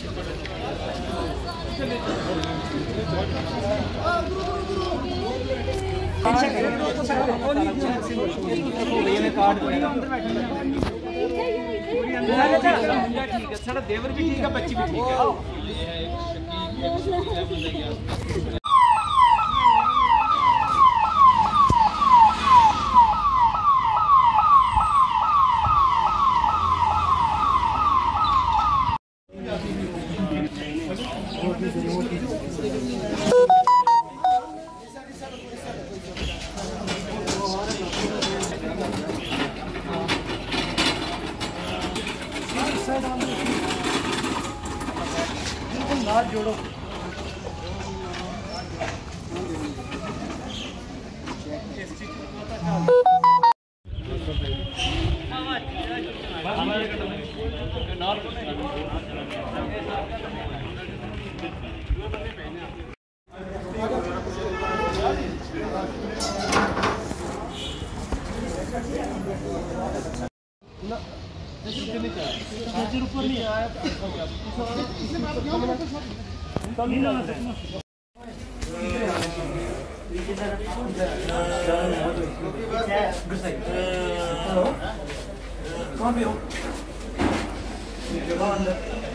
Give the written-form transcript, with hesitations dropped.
साढ़ा देवर भी ठीक है, बच्ची भी ठीक है। हाथ जोड़ो। ऊपर नहीं आया कौन भी हो